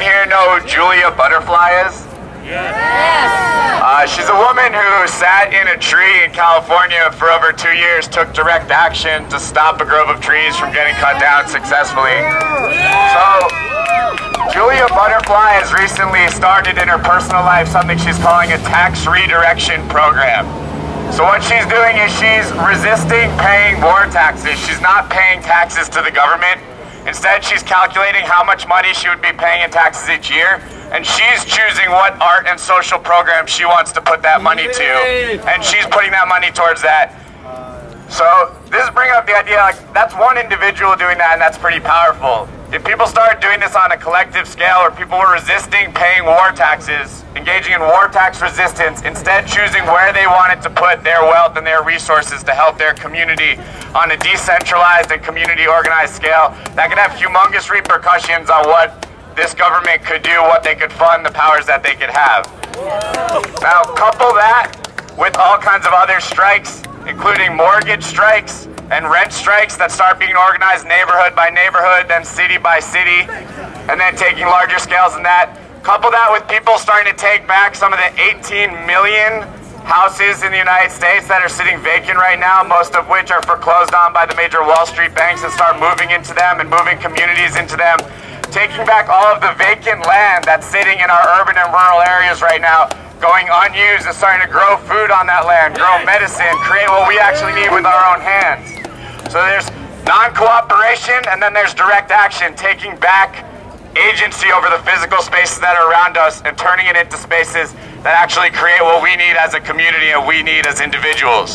here know who Julia Butterfly is? Yes. She's a woman who sat in a tree in California for over 2 years, took direct action to stop a grove of trees from getting cut down successfully. So, Julia Butterfly has recently started in her personal life something she's calling a tax redirection program. So what she's doing is she's resisting paying more taxes. She's not paying taxes to the government. Instead, she's calculating how much money she would be paying in taxes each year, and she's choosing what art and social program she wants to put that money to, and she's putting that money towards that. So this is bringing up the idea, like, that's one individual doing that, and that's pretty powerful. If people started doing this on a collective scale, where people were resisting paying war taxes, engaging in war tax resistance, instead choosing where they wanted to put their wealth and their resources to help their community on a decentralized and community organized scale, that could have humongous repercussions on what this government could do, what they could fund, the powers that they could have. Now, couple that with all kinds of other strikes, including mortgage strikes and rent strikes that start being organized neighborhood by neighborhood, then city by city, and then taking larger scales than that. Couple that with people starting to take back some of the 18 million houses in the United States that are sitting vacant right now, most of which are foreclosed on by the major Wall Street banks, and start moving into them and moving communities into them. Taking back all of the vacant land that's sitting in our urban and rural areas right now, going unused, and starting to grow food on that land, grow medicine, create what we actually need with our own hands. So there's non-cooperation, and then there's direct action, taking back agency over the physical spaces that are around us and turning it into spaces that actually create what we need as a community and we need as individuals.